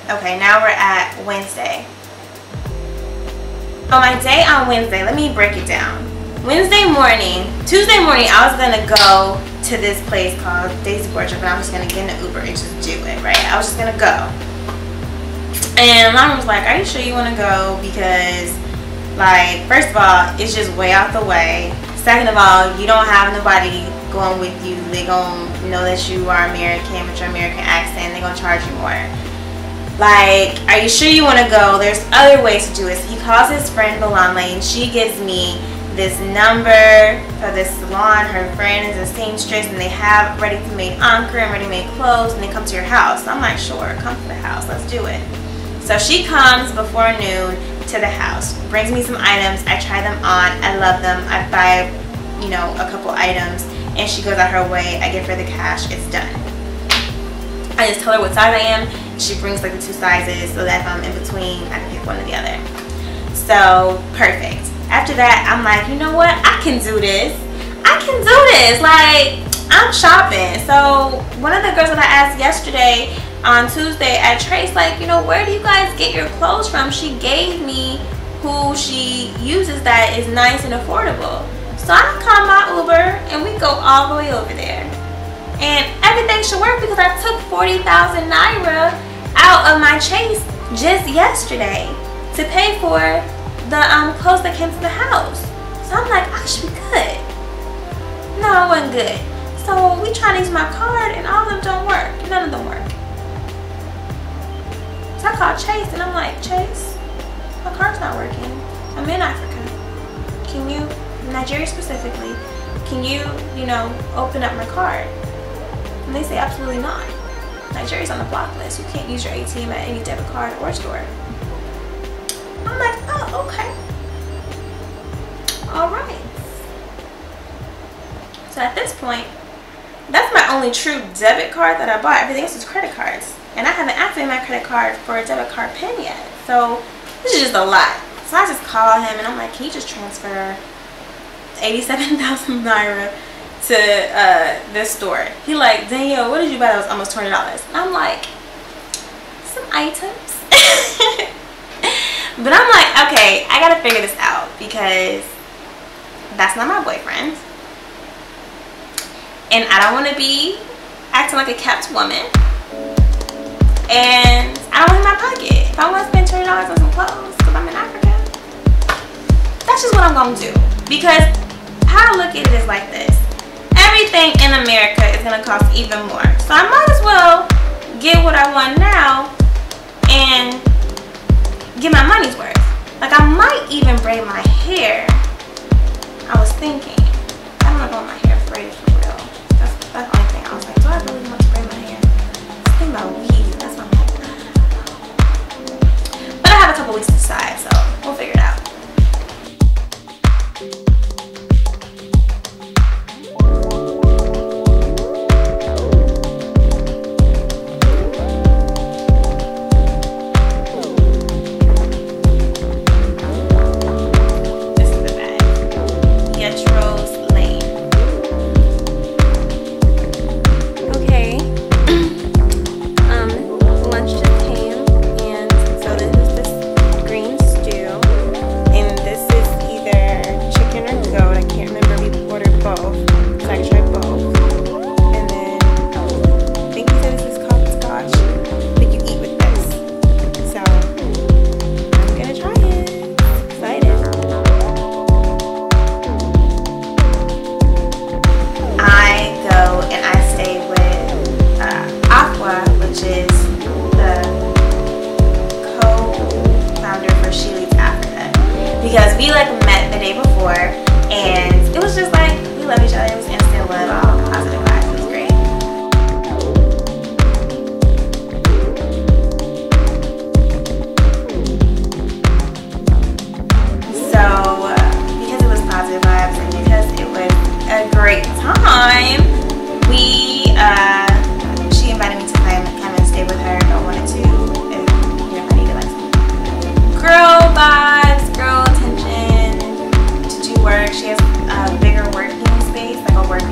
Okay, now we're at Wednesday. On my day on Wednesday, let me break it down. Tuesday morning, I was gonna go to this place called Daisy Worship, and I was just gonna get an Uber and just do it, right? I was just gonna go. And Mom was like, are you sure you wanna go? Because, like, first of all, it's just way out the way. Second of all, you don't have nobody going with you. They gonna know that you are American with your American accent. They're gonna charge you more. Like, are you sure you want to go? There's other ways to do it. So he calls his friend Melanin, and she gives me this number for this salon. Her friend is a seamstress, and they have ready-to-made anchor and ready-made clothes, and they come to your house. So I'm like, sure, come to the house. Let's do it. So she comes before noon to the house, brings me some items. I try them on. I love them. I buy, you know, a couple items, and she goes out her way. I give her the cash. It's done. I just tell her what size I am. She brings like the 2 sizes so that if I'm in between, I can pick one or the other. So, perfect. After that, I'm like, you know what? I can do this. I can do this. Like, I'm shopping. So, one of the girls that I asked yesterday on Tuesday at Trace, like, you know, where do you guys get your clothes from? She gave me who she uses that is nice and affordable. So, I call my Uber and we go all the way over there. And everything should work because I took 40,000 Naira out of my Chase just yesterday to pay for the clothes that came to the house. So I'm like, I should be good. No, I wasn't good. So we try to use my card and all of them don't work. None of them work. So I called Chase and I'm like, Chase, my card's not working. I'm in Africa. Can you, Nigeria specifically, can you know, open up my card? And they say absolutely not. Nigeria's on the block list. You can't use your ATM at any debit card or store. I'm like, oh, okay. All right. So at this point, that's my only true debit card that I bought. Everything else is credit cards. And I haven't activated my credit card for a debit card PIN yet. So this is just a lot. So I just call him and I'm like, can you just transfer 87,000 Naira to this store? He like, Danielle, what did you buy? That was almost $20. And I'm like, some items. But I'm like, okay, I gotta figure this out because that's not my boyfriend, and I don't want to be acting like a kept woman, and I don't want in my pocket. If I want to spend $20 on some clothes because I'm in Africa, that's just what I'm gonna do. Because how I look at it is like this: everything in America is gonna cost even more. So I might as well get what I want now and get my money's worth. Like, I might even braid my hair. I was thinking, I don't know if I want my hair braided for real. That's the only thing. I was like, do I really want to braid my hair? I was thinking about weave. That's what I'm like. But I have a couple weeks to decide, so we'll figure it out. Because we like met the day before and it was just like we love each other. It was instant love, all positive vibes. It was great. So because it was positive vibes and because it was a great time, she invited me to come and stay with her if I wanted to. If I needed like some girl vibes, girl attention, to do work. She has a bigger working space, like a work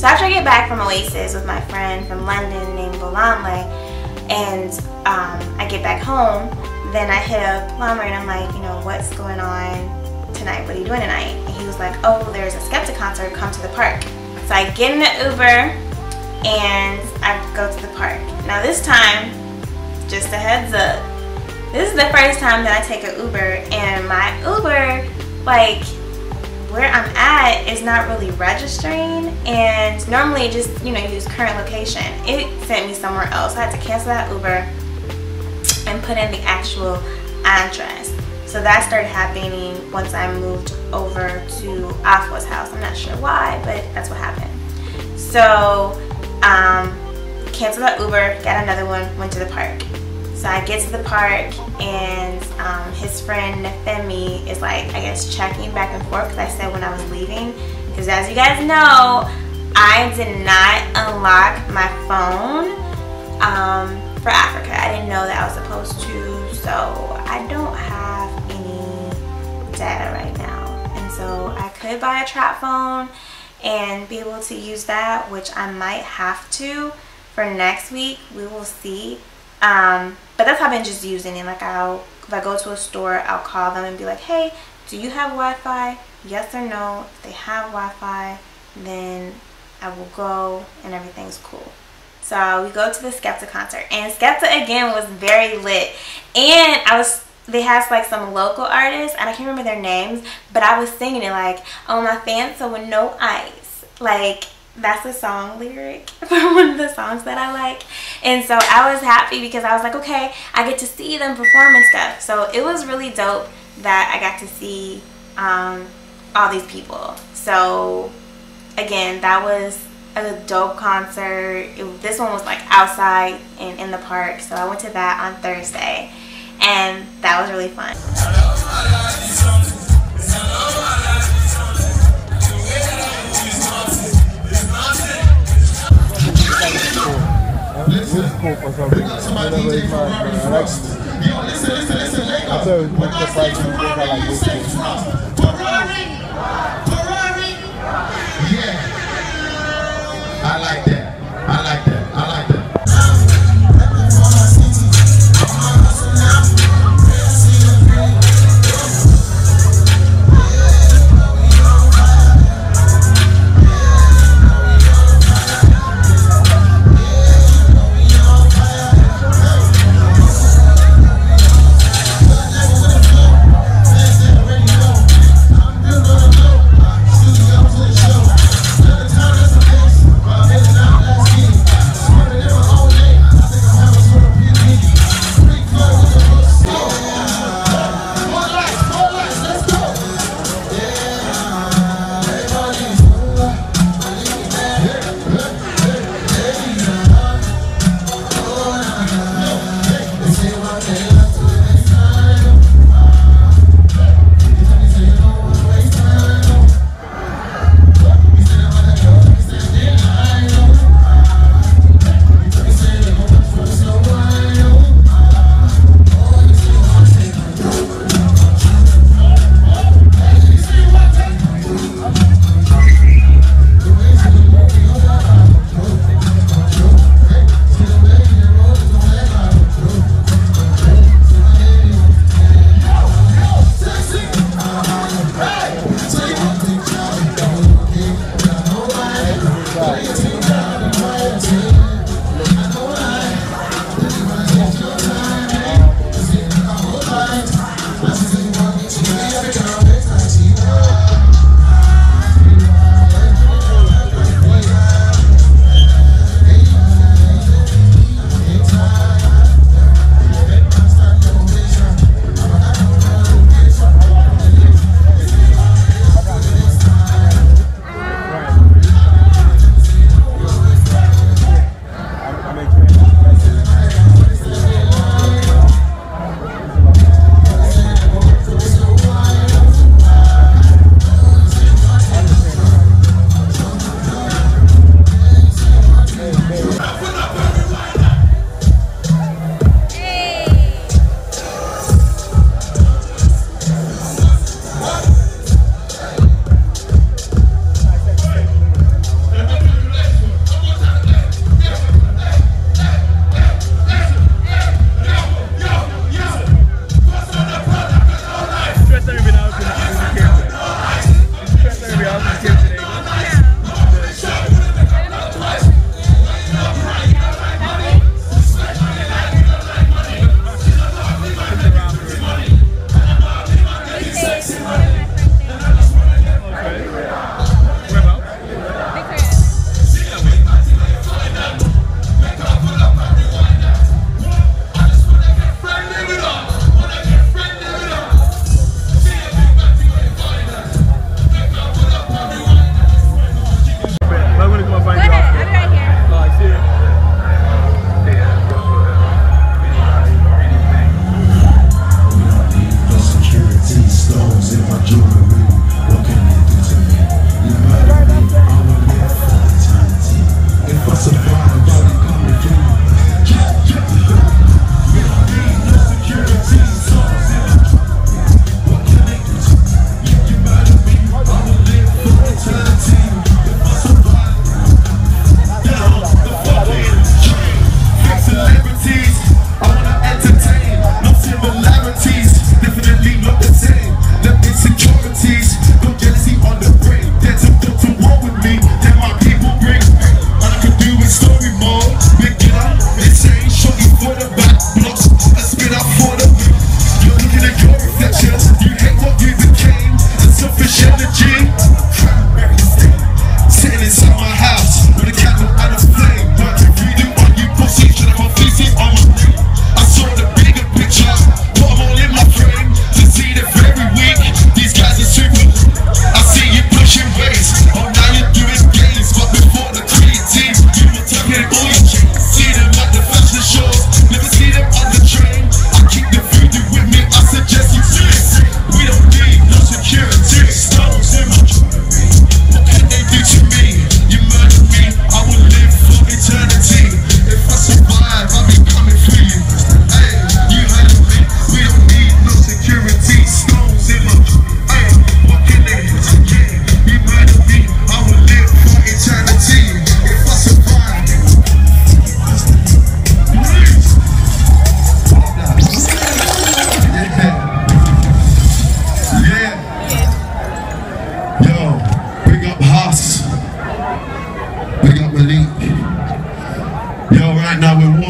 So after I get back from Oasis with my friend from London named Melanin, and I get back home, then I hit up Lamar and I'm like, you know, what's going on tonight? What are you doing tonight? And he was like, oh, there's a Skepta concert, come to the park. So I get in the Uber and I go to the park. Now this time, just a heads up, this is the first time that I take an Uber, and my Uber, like, where I'm at is not really registering, and normally just, you know, use current location. It sent me somewhere else. I had to cancel that Uber and put in the actual address. So that started happening once I moved over to Afwa's house. I'm not sure why, but that's what happened. So canceled that Uber, got another one, went to the park. So I get to the park, and his friend Femi is like, I guess, checking back and forth, because I said when I was leaving, because as you guys know, I did not unlock my phone for Africa. I didn't know that I was supposed to, so I don't have any data right now. And so I could buy a trap phone and be able to use that, which I might have to for next week. We will see. But that's how I've been just using it. Like, if I go to a store, I'll call them and be like, hey, do you have Wi-Fi? Yes or no. If they have Wi-Fi, then I will go and everything's cool. So we go to the Skepta concert, and Skepta again was very lit. And they have like some local artists, and I can't remember their names, but I was singing it like, oh, my Fanta with no ice. Like, that's a song lyric for one of the songs that I like. And so I was happy because I was like, okay, I get to see them perform and stuff. So it was really dope that I got to see all these people. So again, that was a dope concert. This one was like outside and in the park. So I went to that on Thursday, and that was really fun. This is cool for something. Listen. I feel it's surprising to think I like this cool. Yeah. I like that. I like that. I like that.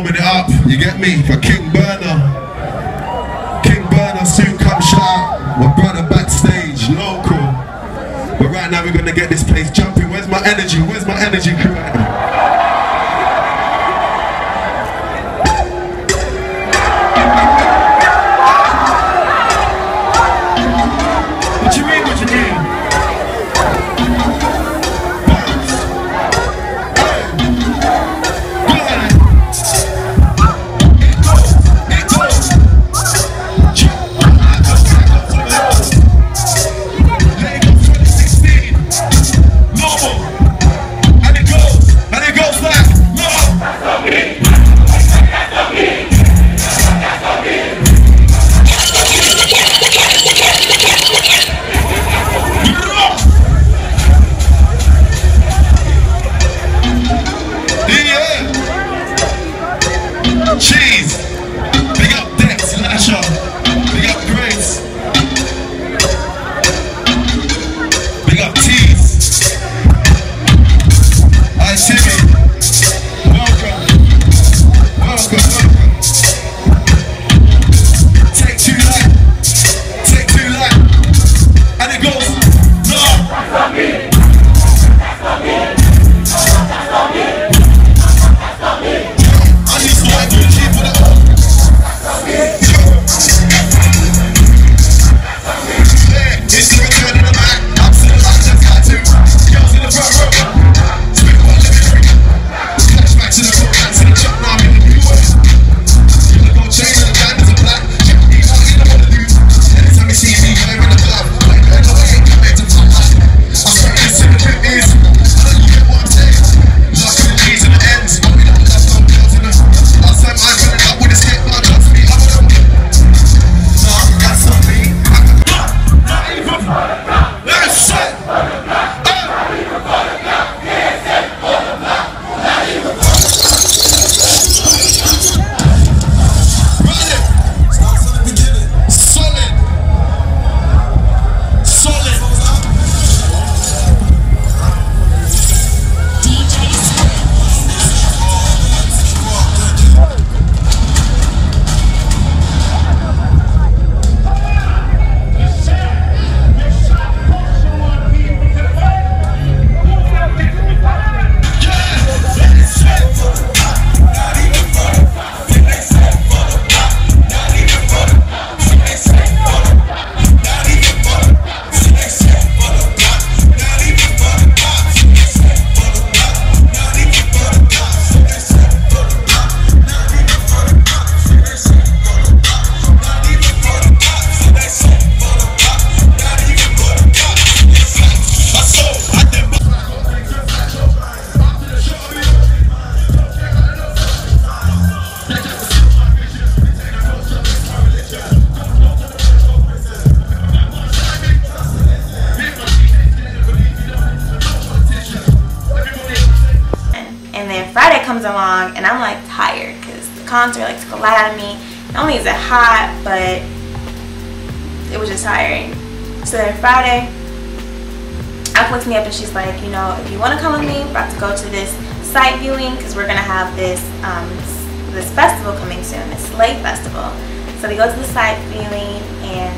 warming it up, you get me? For King Burner. King Burner, soon come shout. My brother backstage, local. But right now we're gonna get this place jumping. Where's my energy? Where's my energy crew right now? What you mean? What you mean? comes along and I'm like tired because the concert like took a lot out of me. Not only is it hot, but it was just tiring. So then Friday, Alec wakes me up and she's like, you know, if you want to come with me, we're about to go to this site viewing because we're gonna have this this festival coming soon, this Slave Festival. So we go to the site viewing and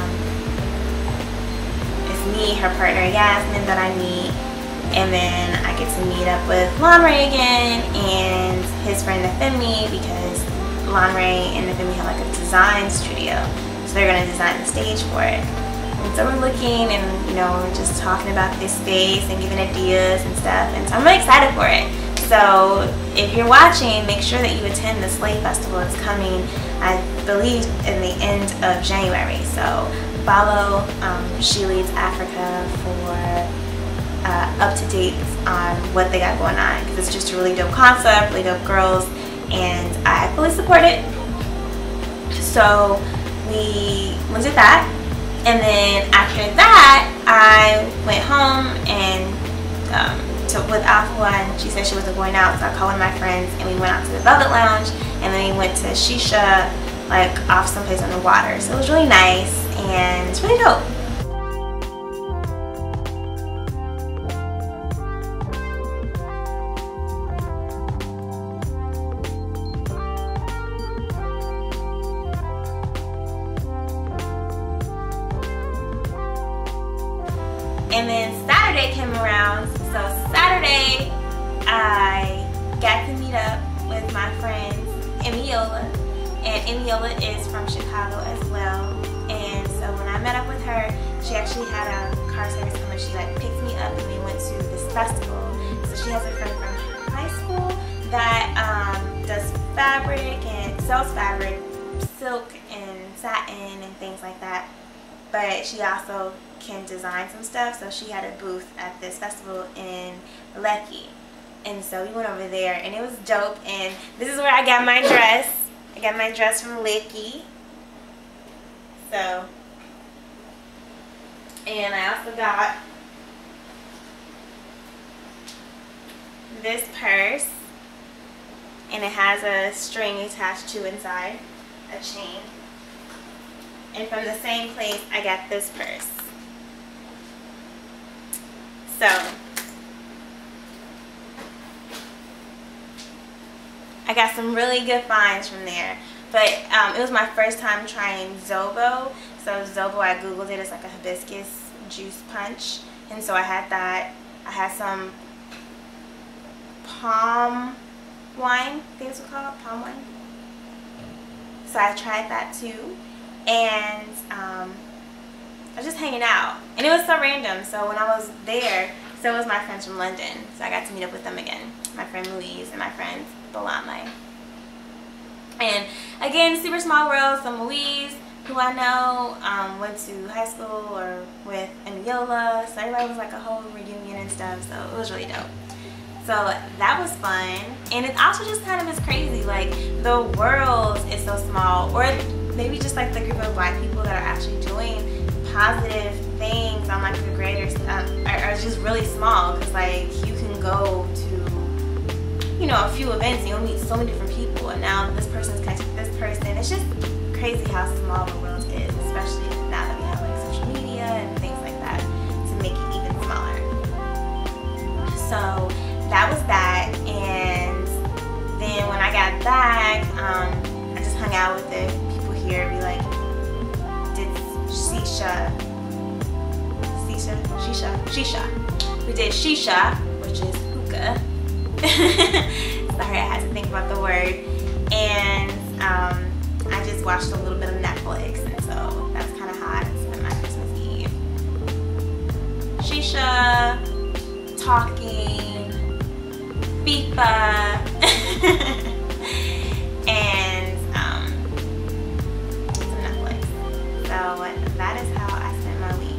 it's me, her partner Yasmin that I meet, and then I get to meet up with Lanray again and his friend Nafemi because Lanray and Nafemi have like a design studio, so they're gonna design the stage for it. And so we're looking and, you know, we're just talking about this space and giving ideas and stuff, and so I'm really excited for it. So if you're watching, make sure that you attend the Slave Festival. It's coming, I believe, in the end of January. So follow She Leads Africa for up-to-dates on what they got going on, because it's just a really dope concept, really dope girls, and I fully support it. So we did that, and then after that I went home and with Alpha, and she said she wasn't going out, so I called one of my friends and we went out to the Velvet Lounge, and then we went to Shisha, like off someplace on the water. So it was really nice and it's really dope. And then Saturday came around. So Saturday, I got to meet up with my friend Emiola. And Emiola is from Chicago as well. And so when I met up with her, she actually had a car service come. She like picked me up and we went to this festival. So she has a friend from high school that does fabric and sells fabric, silk and satin and things like that. But she also can design some stuff. So she had a booth at this festival in Lekki. And so we went over there and it was dope. And this is where I got my dress. I got my dress from Lekki. So, and I also got this purse, and it has a string attached to inside, a chain. And from the same place, I got this purse. So, I got some really good finds from there. But it was my first time trying Zobo. So Zobo, I googled it. It's like a hibiscus juice punch. And so I had that. I had some palm wine. I think it's called palm wine. So I tried that too. And I was just hanging out. And it was so random. So when I was there, so was my friends from London. So I got to meet up with them again. My friend Louise and my friend Melanin. And again, super small world. So Louise, who I know, went to high school or with Emiola. So everybody was like a whole reunion and stuff. So it was really dope. So that was fun. And it also just kind of is crazy. Like the world is so small. Or maybe just like the group of black people that are actually doing positive things on like the greater are just really small. Because like you can go to, you know, a few events and you'll meet so many different people, and now this person's connected to this person. It's just crazy how small the world is, especially now that we have like social media and things like that to make it even smaller. So that was that. And then when I got back, I just hung out with the people here. We like did shisha. We did shisha, which is hookah. Sorry, I had to think about the word. And I just watched a little bit of Netflix, and so that's kind of how I spent my Christmas Eve. Shisha, talking, FIFA, and some Netflix. So that is how I spent my week.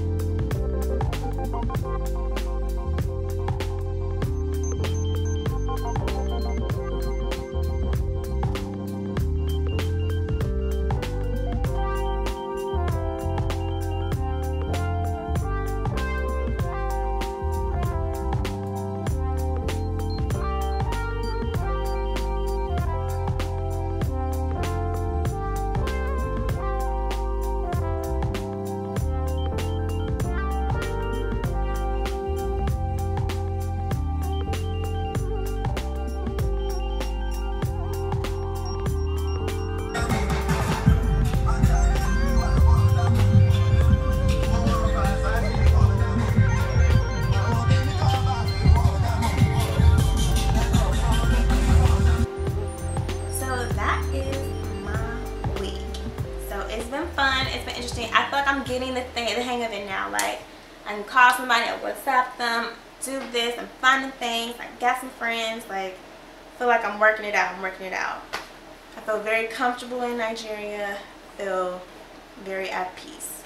It's been interesting. I feel like I'm getting the hang of it now. Like I can call somebody or WhatsApp them, do this, I'm finding things. I got some friends. Like I feel like I'm working it out. I feel very comfortable in Nigeria. I feel very at peace.